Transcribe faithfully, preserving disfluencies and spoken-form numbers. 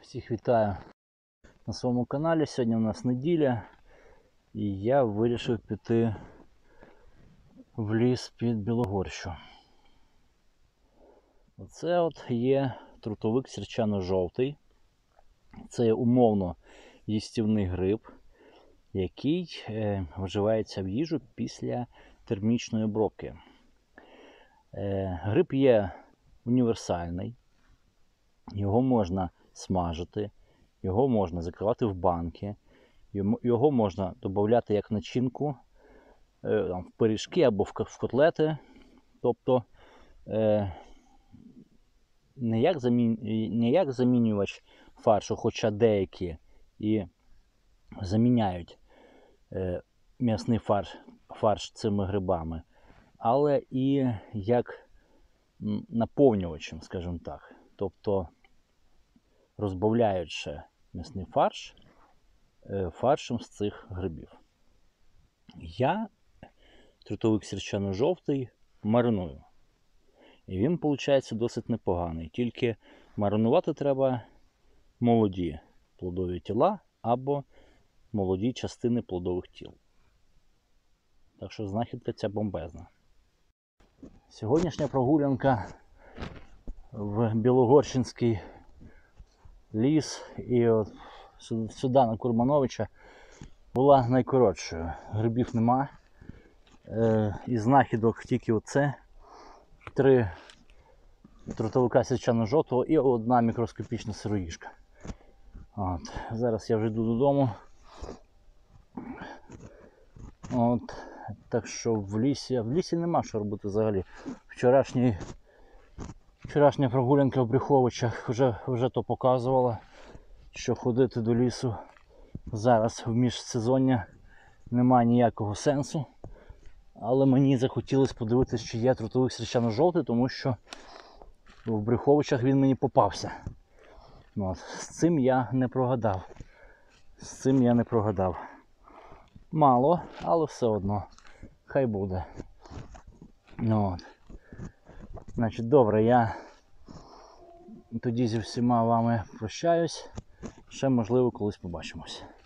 Всіх вітаю на своєму каналі. Сьогодні у нас неділя і я вирішив піти в ліс під Білогорщу. Оце от є трутовик сірчано-жовтий. Це є умовно їстівний гриб, який е, вживається в їжу після термічної обробки. Е, гриб є універсальний, його можна смажити, його можна закривати в банки, його можна додати як начинку в пиріжки або в котлети. Тобто не як, замін... не як замінювач фаршу, хоча деякі і заміняють м'ясний фарш, фарш цими грибами, але і як наповнювачем, скажімо так. Тобто розбавляючи м'ясний фарш фаршем з цих грибів. Я трутовик сірчано-жовтий мариную. І він, виходить, досить непоганий. Тільки маринувати треба молоді плодові тіла або молоді частини плодових тіл. Так що знахідка ця бомбезна. Сьогоднішня прогулянка в Білогорщинський ліс і от сюди на Курмановича була найкоротшою. Грибів нема. Е, із знахідок тільки оце. Три трутовика сірчано-жовтого і одна мікроскопічна сироїжка. От. Зараз я вже йду додому. От. Так що в лісі, в лісі нема що робити взагалі. Вчорашній Вчорашня прогулянка в Брюховичах вже, вже то показувала, що ходити до лісу зараз в міжсезоння немає ніякого сенсу. Але мені захотілося подивитися, чи є трутовик сірчано-жовтий, тому що в Брюховичах він мені попався. От. З цим я не прогадав. З цим я не прогадав. Мало, але все одно. Хай буде. От. Значить, добре, я тоді зі всіма вами прощаюсь. Ще, можливо, колись побачимось.